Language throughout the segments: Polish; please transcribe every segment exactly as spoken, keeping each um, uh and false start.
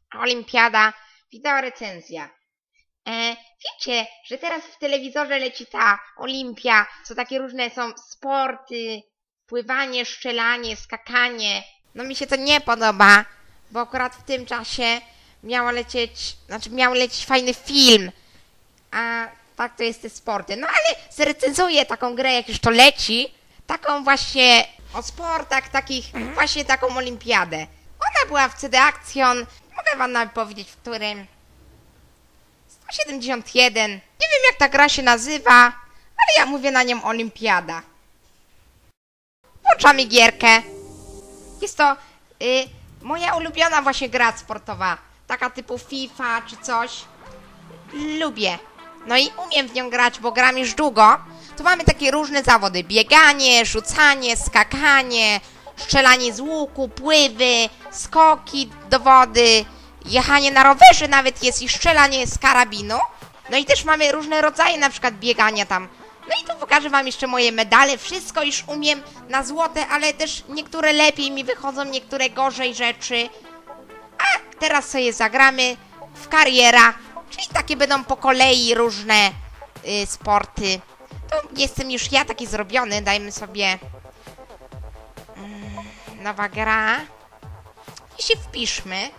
Olimpiada, wideo recenzja. E, wiecie, że teraz w telewizorze leci ta Olimpia, co takie różne są sporty, pływanie, strzelanie, skakanie. No mi się to nie podoba, bo akurat w tym czasie miało lecieć, znaczy miał lecieć fajny film, a tak to jest te sporty. No ale zrecenzuję taką grę, jak już to leci, taką właśnie o sportach, takich, właśnie taką olimpiadę. Ona była w C D Action, mogę wam nawet powiedzieć, w którym sto siedemdziesiąt jeden. Nie wiem, jak ta gra się nazywa, ale ja mówię na nią olimpiada. Włączamy gierkę. Jest to y, moja ulubiona właśnie gra sportowa, taka typu FIFA czy coś. Lubię. No i umiem w nią grać, bo gram już długo. Tu mamy takie różne zawody. Bieganie, rzucanie, skakanie, strzelanie z łuku, pływy, skoki do wody, jechanie na rowerze nawet jest i strzelanie z karabinu. No i też mamy różne rodzaje na przykład biegania tam. No i tu pokażę wam jeszcze moje medale. Wszystko już umiem na złote, ale też niektóre lepiej mi wychodzą, niektóre gorzej rzeczy. A teraz sobie zagramy w kariera. Czyli takie będą po kolei różne y, sporty. Tu jestem już ja taki zrobiony. Dajmy sobie mm, nowa gra. I się wpiszmy.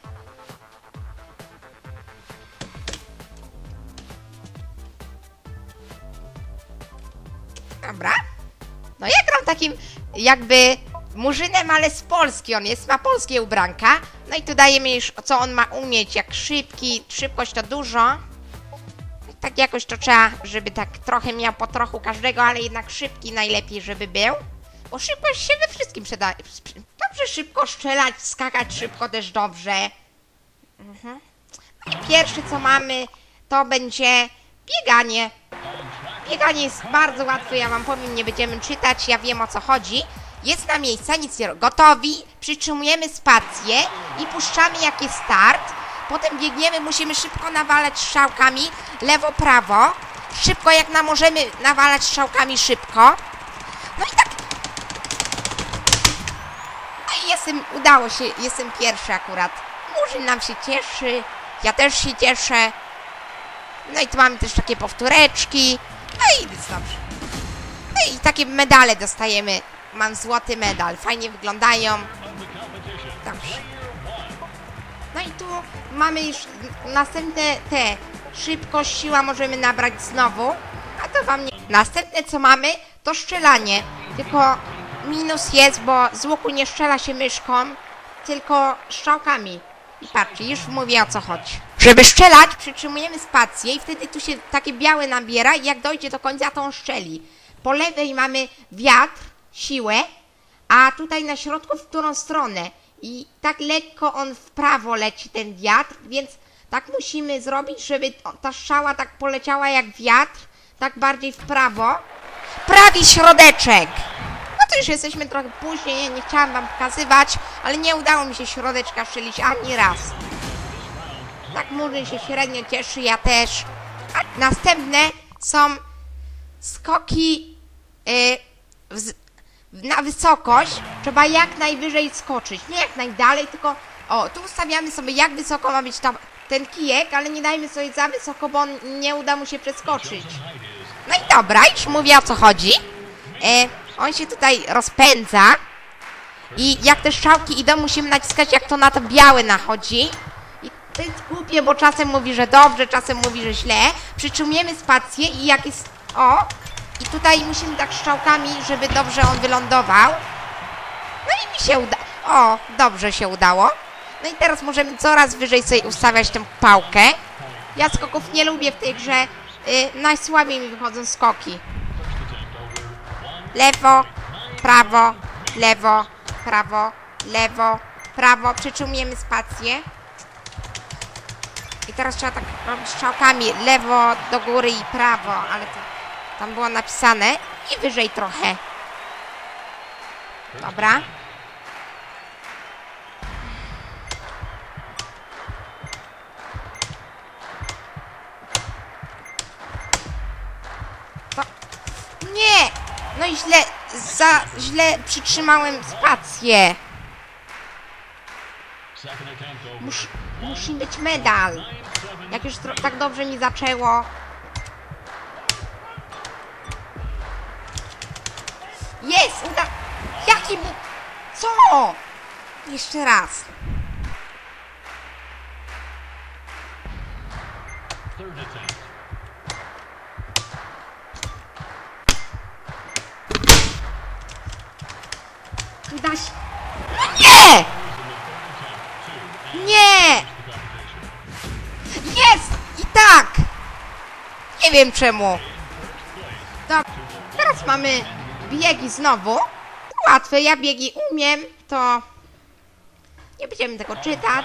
Dobra. No ja gram takim jakby murzynem, ale z Polski on jest. Ma polskie ubranka. No i tu dajemy już, co on ma umieć. Jak szybki, szybkość to dużo. Tak jakoś to trzeba, żeby tak trochę miał po trochu każdego, ale jednak szybki najlepiej, żeby był. Bo szybkość się we wszystkim przyda. Dobrze szybko strzelać, skakać szybko też dobrze. Mhm. No i pierwsze co mamy, to będzie bieganie. Bieganie jest bardzo łatwe, ja wam powiem, nie będziemy czytać, ja wiem o co chodzi. Jest na miejsca, nic nie robi. Gotowi, przytrzymujemy spację i puszczamy jak jest start. Potem biegniemy, musimy szybko nawalać strzałkami, lewo, prawo. Szybko jak na możemy nawalać strzałkami szybko. No i tak. No i jestem, udało się, jestem pierwszy akurat. Murzyn nam się cieszy, ja też się cieszę. No i tu mamy też takie powtóreczki. No i jest dobrze. No i takie medale dostajemy. Mam złoty medal, fajnie wyglądają. Dobrze. No i tu mamy już następne te. Szybkość, siła możemy nabrać znowu. A to wam nie... Następne co mamy, to strzelanie. Tylko minus jest, bo z łuku nie strzela się myszką, tylko strzałkami. I patrzcie, już mówię o co chodzi. Żeby strzelać, przytrzymujemy spację i wtedy tu się takie białe nabiera i jak dojdzie do końca, to on strzeli. Po lewej mamy wiatr, siłę, a tutaj na środku w którą stronę. I tak lekko on w prawo leci ten wiatr, więc tak musimy zrobić, żeby ta strzała tak poleciała jak wiatr, tak bardziej w prawo. Prawi środeczek! No to już jesteśmy trochę później, nie chciałam wam pokazywać, ale nie udało mi się środeczka strzelić ani raz. Tak Murzyn się średnio cieszy, ja też. A następne są skoki yy, w, na wysokość. Trzeba jak najwyżej skoczyć. Nie jak najdalej, tylko... O, tu ustawiamy sobie jak wysoko ma być ta, ten kijek, ale nie dajmy sobie za wysoko, bo on nie uda mu się przeskoczyć. No i dobra, już mówię o co chodzi. Yy, on się tutaj rozpędza. I jak te strzałki idą, musimy naciskać jak to na to białe nachodzi. To jest głupie, bo czasem mówi, że dobrze, czasem mówi, że źle. Przytrzymujemy spację i jak jest... O! I tutaj musimy tak strzałkami, żeby dobrze on wylądował. No i mi się uda... O! Dobrze się udało. No i teraz możemy coraz wyżej sobie ustawiać tę pałkę. Ja skoków nie lubię w tej grze. Yy, najsłabiej mi wychodzą skoki. Lewo, prawo, lewo, prawo, lewo, prawo. Przytrzymujemy spację. I teraz trzeba tak robić strzałkami lewo do góry i prawo, ale to tam było napisane i wyżej trochę. Dobra. To... Nie! No i źle, za źle przytrzymałem spację. Mus, musi być medal. Jak już tak dobrze mi zaczęło. Jest! Uda... Jaki bu... Co? Jeszcze raz. Uda się... Nie! Nie! Jest! I tak! Nie wiem czemu. Dobra. Teraz mamy biegi znowu. Łatwe, ja biegi umiem, to nie będziemy tego czytać.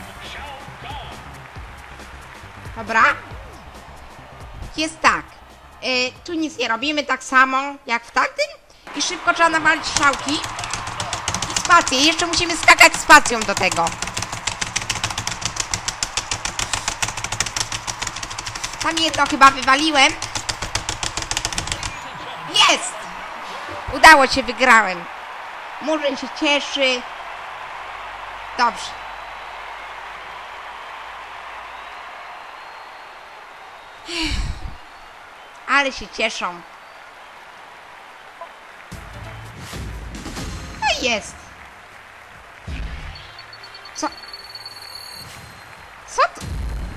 Dobra. Jest tak. Yy, tu nic nie robimy, tak samo jak w tamtym. I szybko trzeba nawalić strzałki. I spację. Jeszcze musimy skakać spacją do tego. Tam jedno chyba wywaliłem. Jest! Udało się, wygrałem. Murzyn się cieszy. Dobrze. Ale się cieszą. No i jest. Co? Co to?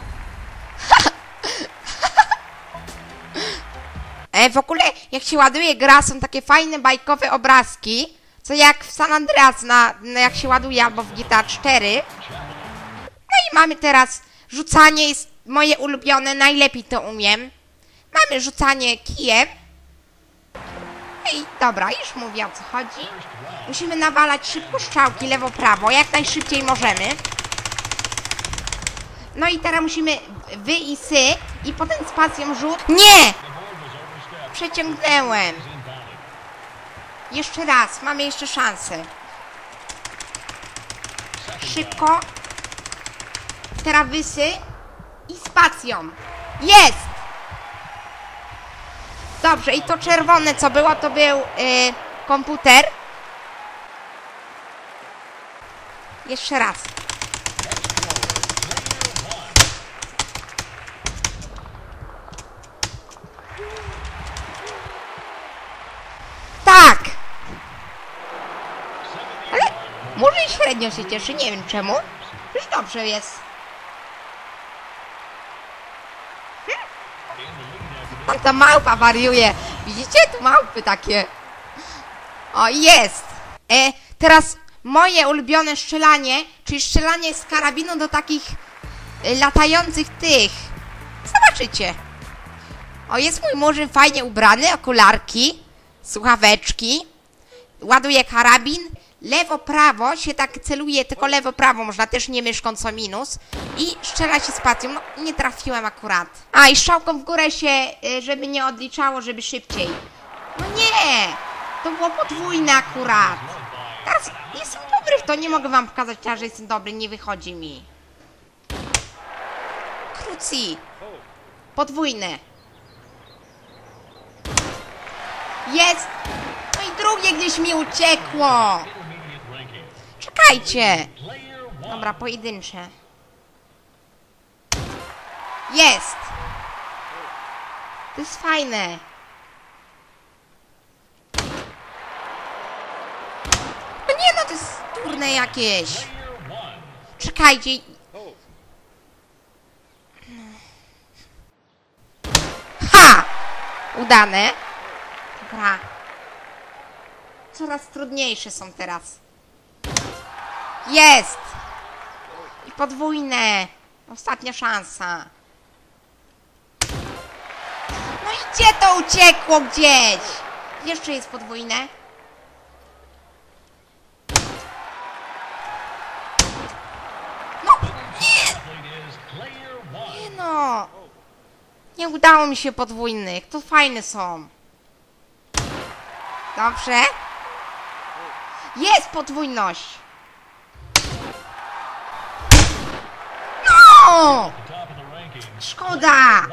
E, w ogóle, jak się ładuje gra, są takie fajne bajkowe obrazki, co jak w San Andreas, na, na jak się ładuje, albo w G T A cztery. No i mamy teraz rzucanie, jest moje ulubione, najlepiej to umiem. Mamy rzucanie kijem. No i dobra, już mówię, o co chodzi. Musimy nawalać szybko strzałki, lewo, prawo, jak najszybciej możemy. No i teraz musimy wy i sy i potem spacją rzut. Nie! Przeciągnęłem. Jeszcze raz, mamy jeszcze szansę. Szybko. Teraz wysy i spacją. Jest! Dobrze, i to czerwone co było, to był yy, komputer. Jeszcze raz. Tak! Ale może i średnio się cieszy, nie wiem czemu. Już dobrze jest. Tam ta małpa wariuje. Widzicie? Tu małpy takie. O, jest! E, teraz moje ulubione strzelanie, czyli strzelanie z karabinu do takich e, latających tych. Zobaczycie. O, jest mój murzyn fajnie ubrany, okularki, słuchaweczki. Ładuje karabin. Lewo, prawo się tak celuje, tylko lewo, prawo można też nie myszką co minus. I strzela się spacją. No, nie trafiłem akurat. A, i strzałką w górę się, żeby nie odliczało, żeby szybciej. No nie! To było podwójne akurat. Teraz jestem dobry w to, nie mogę wam pokazać teraz, że jestem dobry, nie wychodzi mi. Krucji. Podwójne. Jest! No i drugie gdzieś mi uciekło. Czekajcie. Dobra, pojedyncze. Jest! To jest fajne. No nie no, to jest durne jakieś. Czekajcie. Ha! Udane. Dobra. Coraz trudniejsze są teraz. Jest! I podwójne. Ostatnia szansa. No i gdzie to uciekło gdzieś? Jeszcze jest podwójne. No, nie! Nie no. Nie udało mi się podwójnych. To fajne są. Dobrze. Jest podwójność. No! Szkoda.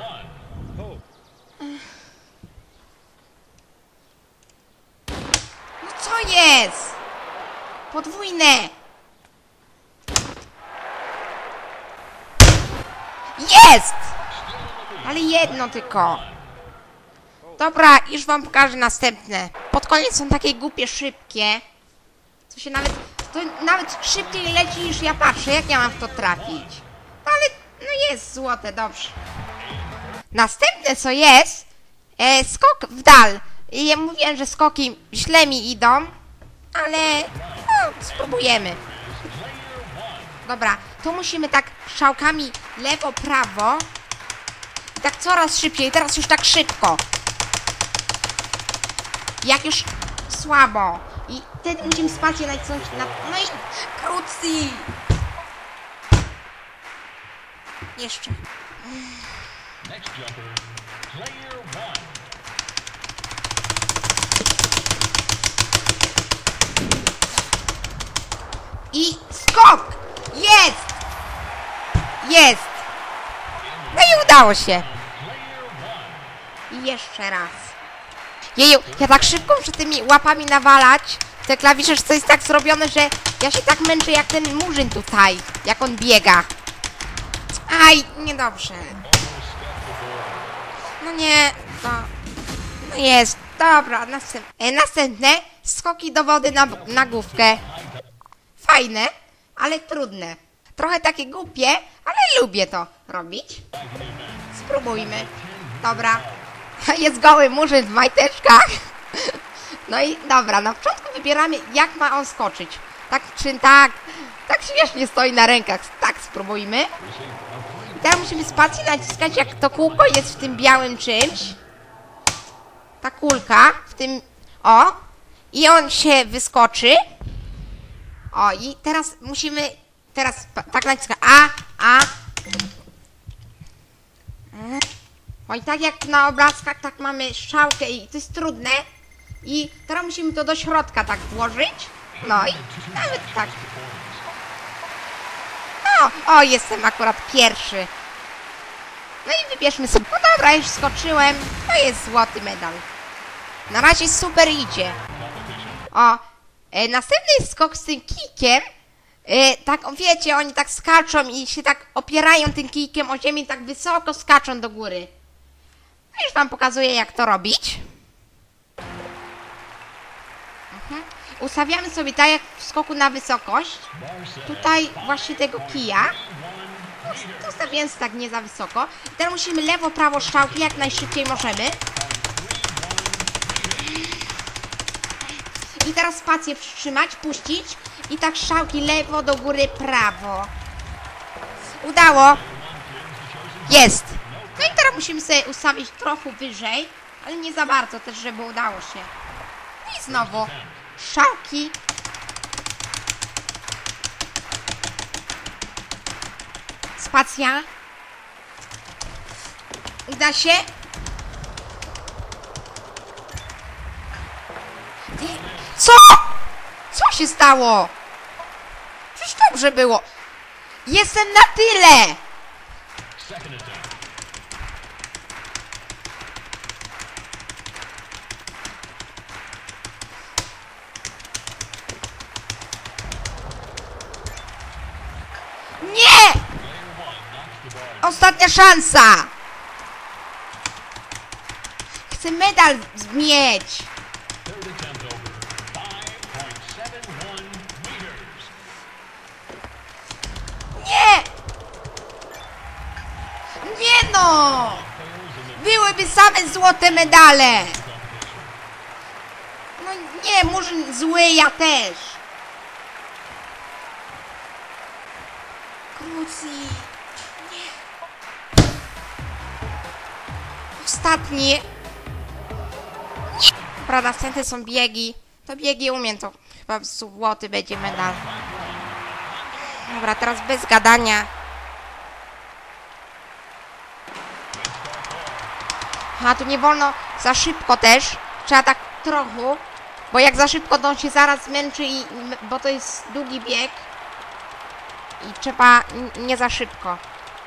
No co jest? Podwójne. Jest! Ale jedno tylko. Dobra, już wam pokażę następne. Pod koniec są takie głupie, szybkie. Co się nawet... To nawet szybciej leci niż ja patrzę, jak ja mam w to trafić. No ale, no jest złote, dobrze. Następne co jest, e, skok w dal. I ja mówiłem, że skoki źle mi idą, ale no, spróbujemy. Dobra, tu musimy tak strzałkami lewo, prawo. I tak coraz szybciej, teraz już tak szybko. Jak już słabo. I wtedy musimy spać na coś na... No i krótki. Jeszcze. I skok! Jest! Jest! No i udało się. I jeszcze raz. Jeju, ja tak szybko muszę tymi łapami nawalać te klawisze, że to jest tak zrobione, że ja się tak męczę jak ten murzyn tutaj, jak on biega. Aj, niedobrze. No nie, to... No jest, dobra, następne. E, następne, skoki do wody na, na główkę. Fajne, ale trudne. Trochę takie głupie, ale lubię to robić. Spróbujmy. Dobra. Jest goły murzyn w majteczkach. No i dobra, na początku wybieramy, jak ma on skoczyć. Tak czy tak, tak śmiesznie stoi na rękach. Tak, spróbujmy. I teraz musimy spację naciskać, jak to kółko jest w tym białym czymś. Ta kulka w tym... O! I on się wyskoczy. O, i teraz musimy... Teraz tak naciskać. A, a. O, i tak jak na obrazkach, tak mamy strzałkę i to jest trudne. I teraz musimy to do środka tak włożyć. No i nawet tak. O, o, jestem akurat pierwszy. No i wybierzmy sobie. No dobra, już skoczyłem. To jest złoty medal. Na razie super idzie. O, e, następny jest skok z tym kijkiem. E, tak, wiecie, oni tak skaczą i się tak opierają tym kijkiem o ziemię, tak wysoko skaczą do góry. No już wam pokazuję, jak to robić. Mhm. Ustawiamy sobie tak, jak w skoku na wysokość. Tutaj właśnie tego kija. To ustawiając tak nie za wysoko. I teraz musimy lewo, prawo strzałki jak najszybciej możemy. I teraz spację przytrzymać, puścić. I tak strzałki lewo, do góry, prawo. Udało. Jest. No i teraz musimy sobie ustawić trochę wyżej. Ale nie za bardzo też, żeby udało się. No i znowu strzałki. Spacja. Uda się. Co? Co się stało? Przecież dobrze było. Jestem na tyle. Nie! Ostatnia szansa. Chcę medal mieć. Nie! Nie no! Byłyby same złote medale! No nie, murzyn zły, ja też! Krucji! Nie! Ostatni! Nie! Dobra, następne są biegi. To biegi umiem, to chyba złoty będzie medal. Dobra, teraz bez gadania. A tu nie wolno za szybko też. Trzeba tak trochę. Bo jak za szybko, to on się zaraz zmęczy, i, bo to jest długi bieg. I trzeba nie za szybko.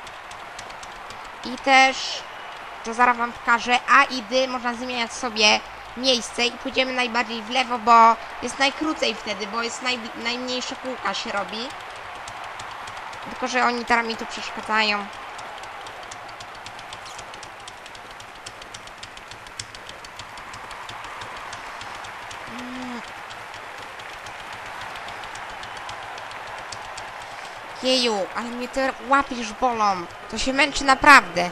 I też, to zaraz wam pokażę, A i D można zmieniać sobie miejsce i pójdziemy najbardziej w lewo, bo jest najkrócej wtedy, bo jest naj, najmniejsze kółka się robi. Tylko że oni teraz mi tu przeszkadzają. Jeju, ale mnie te łapy już bolą. To się męczy naprawdę.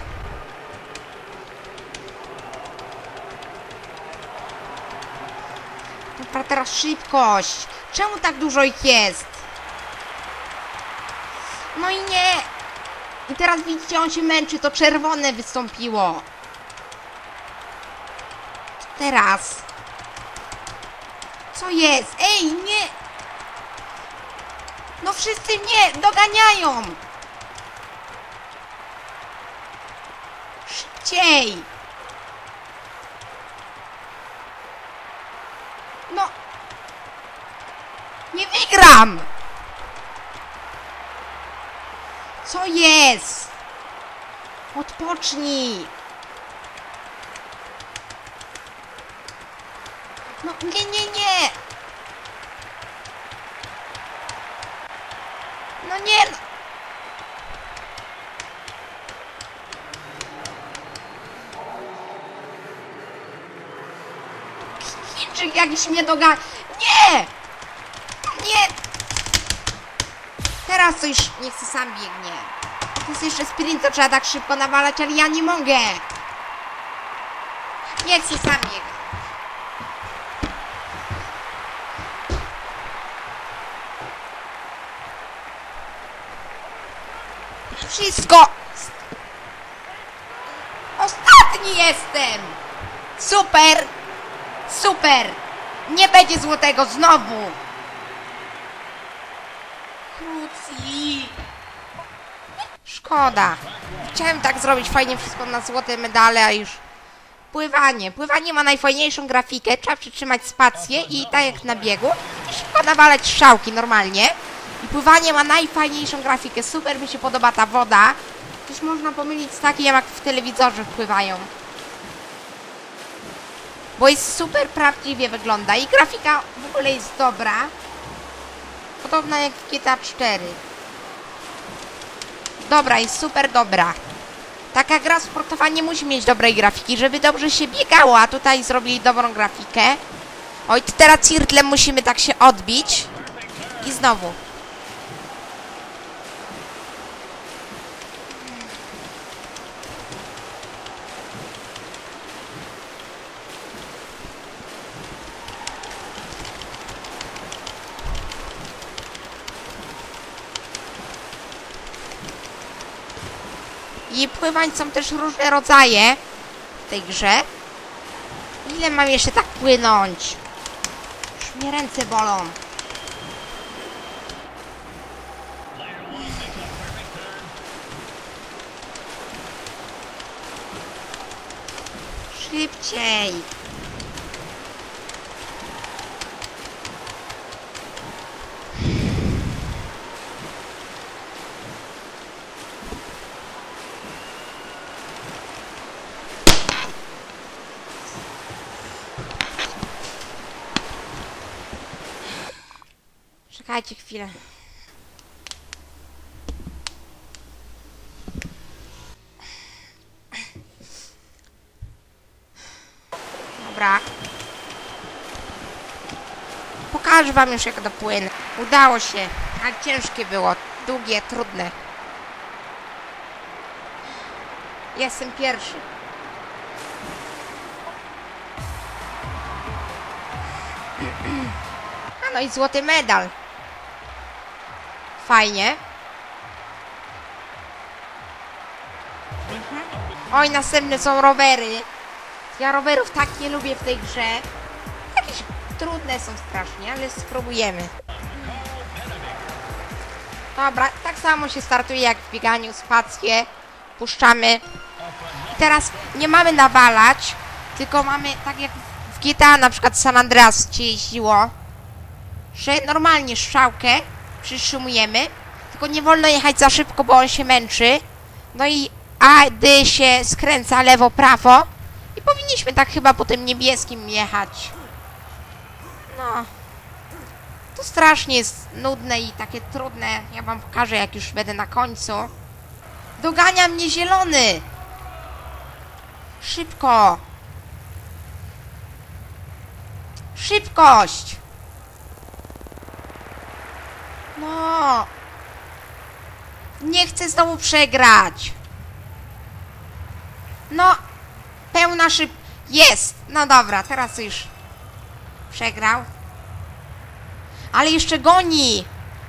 Dobra, teraz szybkość. Czemu tak dużo ich jest? No i nie. I teraz widzicie, on się męczy. To czerwone wystąpiło. Teraz. Co jest? Ej, nie. No wszyscy mnie doganiają. Szybciej. No. Nie wygram. Co jest? Odpocznij. No nie, nie, nie. No nie. Chińczyk jakiś mnie dogania. Nie. Nie. Teraz to już niech się sam biegnie. To jest jeszcze sprint, to trzeba tak szybko nawalać, ale ja nie mogę. Niech się sam biegnie. Wszystko. Ostatni jestem. Super. Super. Nie będzie złotego znowu. Krucji. Szkoda. Chciałem tak zrobić fajnie wszystko na złote medale, a już... Pływanie. Pływanie ma najfajniejszą grafikę. Trzeba przytrzymać spację i tak jak na biegu. I szybko nawalać strzałki normalnie. I pływanie ma najfajniejszą grafikę. Super mi się podoba ta woda. Też można pomylić z takim, jak w telewizorze wpływają. Bo jest super prawdziwie wygląda. I grafika w ogóle jest dobra. Podobna jak w G T A cztery. Dobra, jest super dobra. Taka gra sportowa nie musi mieć dobrej grafiki, żeby dobrze się biegało, a tutaj zrobili dobrą grafikę. Oj, teraz cirtlem musimy tak się odbić. I znowu. I pływań są też różne rodzaje w tej grze. Ile mam jeszcze tak płynąć? Już mnie ręce bolą. Szybciej. Czekajcie chwilę. Dobra. Pokażę wam już, jak dopłynę. Udało się, ale ciężkie było. Długie, trudne. Jestem pierwszy. A no i złoty medal. Fajnie. Mhm. Oj, następne są rowery. Ja rowerów tak nie lubię w tej grze. Jakieś trudne są strasznie, ale spróbujemy. Dobra, tak samo się startuje jak w bieganiu, spację. Puszczamy. I teraz nie mamy nawalać, tylko mamy tak jak w G T A na przykład San Andreas się jeździło, że normalnie strzałkę przytrzymujemy, tylko nie wolno jechać za szybko, bo on się męczy. No i A, D się skręca lewo, prawo. I powinniśmy tak chyba po tym niebieskim jechać. No. To strasznie jest nudne i takie trudne. Ja wam pokażę, jak już będę na końcu. Dogania mnie zielony. Szybko. Szybkość. No. Nie chcę znowu przegrać. No, pełna szyb... Jest! No dobra, teraz już przegrał. Ale jeszcze goni!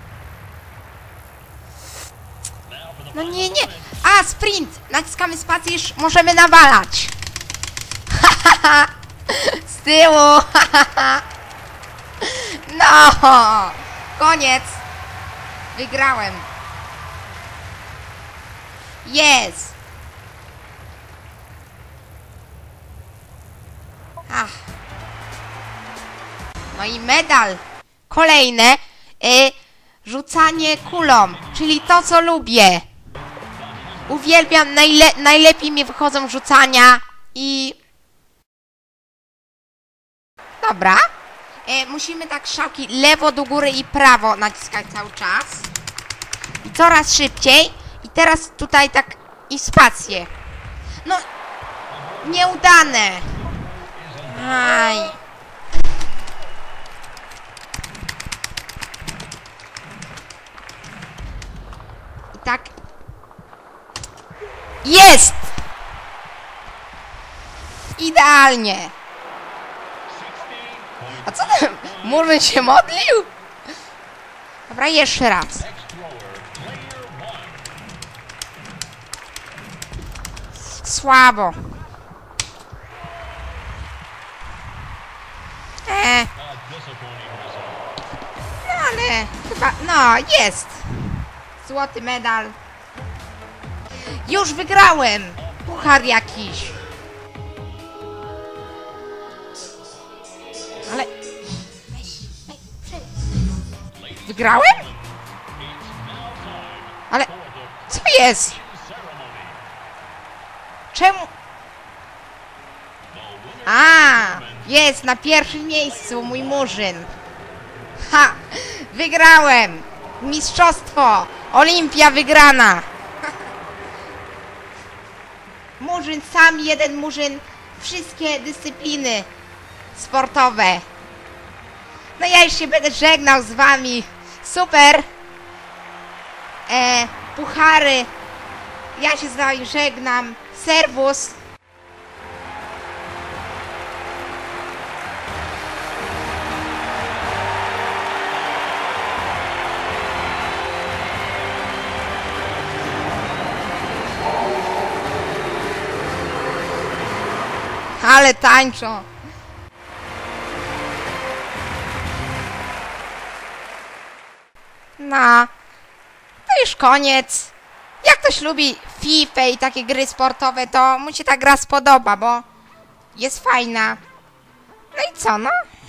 No nie, nie! A, sprint! Naciskamy spację, już możemy nawalać. Z tyłu! No! Koniec! Wygrałem! Jest! Ach. No i medal! Kolejne! Y, rzucanie kulą, czyli to, co lubię. Uwielbiam, najle najlepiej mi wychodzą rzucania i... Dobra. E, musimy tak strzałki lewo do góry i prawo naciskać cały czas. I coraz szybciej. I teraz tutaj tak i spację. No, nieudane. Aj. I tak. Jest! Idealnie. A co ten Murzyn się modlił? Dobra, jeszcze raz. Słabo. E. No ale chyba, no jest. Złoty medal. Już wygrałem. Puchar jakiś. Ale... Wygrałem? Ale... Co jest? Czemu? A, jest na pierwszym miejscu mój Murzyn. Ha! Wygrałem! Mistrzostwo! Olimpia wygrana! Murzyn sam, jeden Murzyn, wszystkie dyscypliny sportowe. No ja już się będę żegnał z wami. Super! E, puchary. Ja się z wami żegnam. Serwus! Ale tańczą. No, to już koniec. Jak ktoś lubi FIFA i takie gry sportowe, to mu się ta gra spodoba, bo jest fajna. No i co, no?